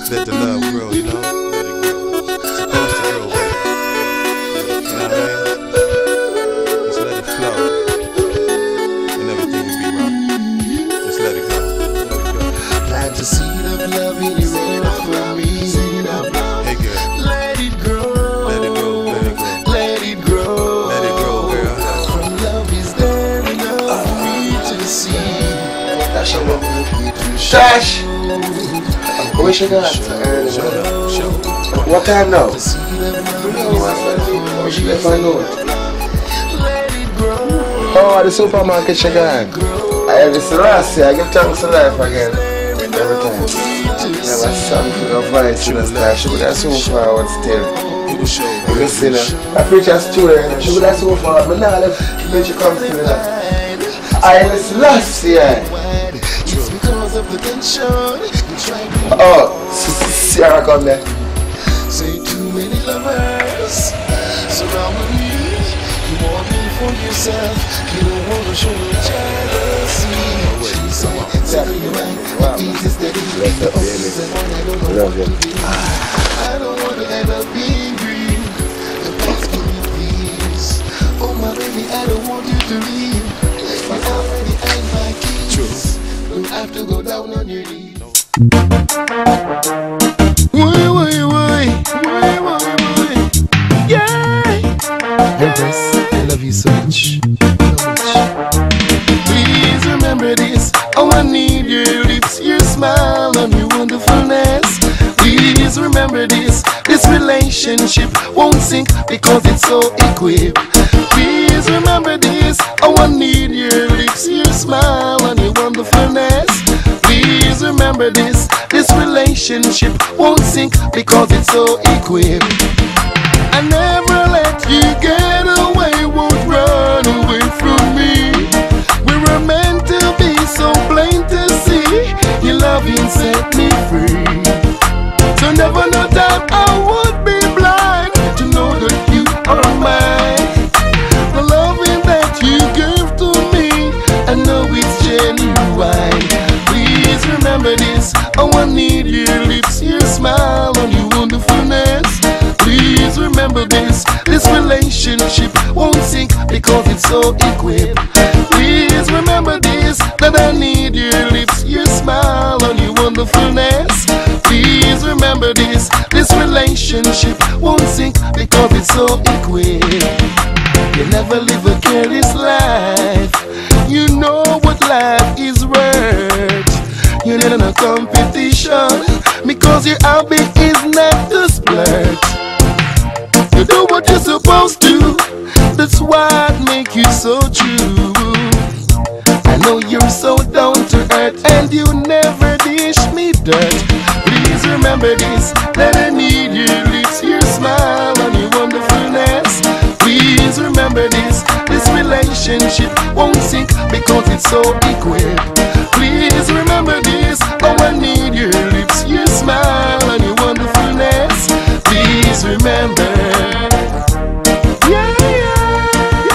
Let the love grow, you know? Let it grow. Supposed to grow, baby. You know what I mean? Just let it flow. And everything will be right. Just let it go. Let it go. Plant a seed of love in your heart for me. Hey, girl. Let it grow. Let it grow. Let it grow. Let it grow. Let it grow, girl. From love is there enough for me to see. That's your love. Dash! I wish I got to Show up. Show up. What time now? If I know it. Oh, the supermarket she gone. I have this last year. I give thanks to life again. Every time. Never something of voice in the star. She would have so forward still. You see now. I preach a story. She would have so forward. But now when she comes to me now. I have this last year. It's because of the tension. Oh, Sarah come there. Say too many lovers surround me. You want me for yourself. You don't want to show me jealousy. She said, tell me right. Easy steady. Love you. I don't want to end up being green. Please give me peace. Oh my baby, I don't want you to leave. But already I have my keys. Don't have to go down on your knees. Why, yeah. Empress, I love you so much. Please remember this. Oh, I need your lips, your smile, and your wonderfulness. Please remember this. This relationship won't sink because it's so equipped. Please remember this. Oh, I need your lips, your smile, and your wonderfulness. Please remember this. This relationship won't sink because it's so equipped. I never let you get away, won't run away from me. We were meant to be so plain to see. Your loving set me free. So never no time I would be blind to know that you are mine. The loving that you give to me, I know it's genuine. Please remember this. Oh, I need your lips, your smile, and your wonderfulness. Please remember this. This relationship won't sink because it's so equipped. Please remember this. That I need your lips, your smile, and your wonderfulness. Please remember this. This relationship won't sink because it's so equipped. You never live a careless life. You know what life is worth. You're not in a competition because your hobby is not to splurge. You do what you're supposed to. That's what makes you so true. I know you're so down to earth and you never dish me dirt. Please remember this. That I need your lips, your smile, and your wonderfulness. Please remember this. This relationship won't sink because it's so equipped. Please remember this. Oh, I need your lips, your smile, and your wonderfulness. Please remember. Yeah, yeah,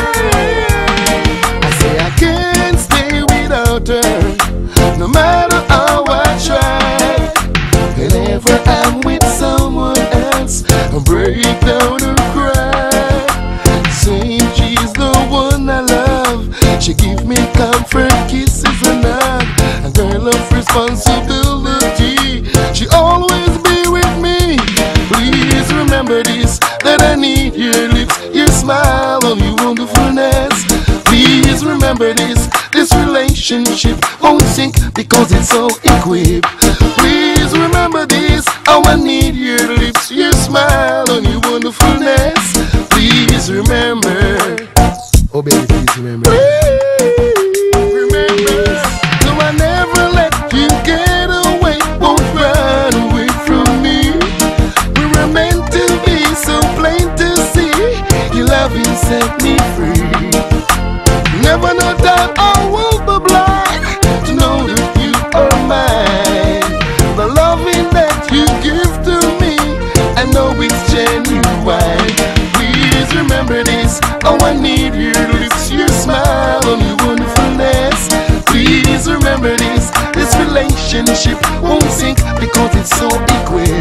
yeah. I say I can't stay without her, no matter how I try. Whenever I'm with someone else, I break down and cry. Saying she's the one I love. She give me comfort, kisses and hug. A girl of responsibility. She always be with me. Please remember this. That I need your lips, your smile, and your wonderfulness. Please remember this. This relationship won't sink because it's so equipped. Please remember this. Oh, I need your lips, your smile, and your wonderfulness. Please remember. Oh baby, please remember. Please remember. So I never let you get away, won't run away from me. We were meant to be so plain to see. Your loving set me free. Never know that I will be blind to know that you are mine. The loving that you give to me, I know it's genuine. Please remember this. Oh, I need your lips, your smile, and your wonderfulness. Please remember this. This relationship won't sink because it's so equipped.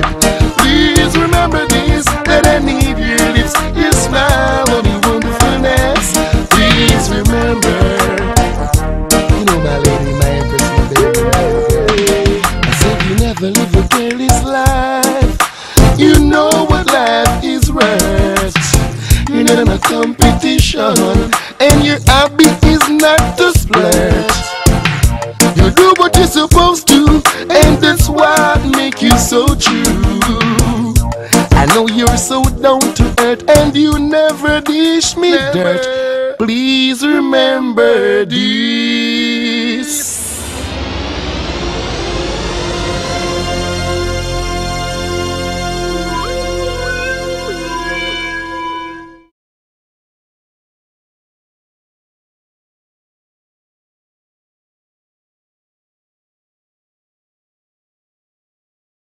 live a careless life. You know what life is worth. You're not in a competition, and your hobby is not to splurge. You do what you're supposed to, and that's what make you so true. I know you're so down to earth, and you never dish me dirt. Please remember this.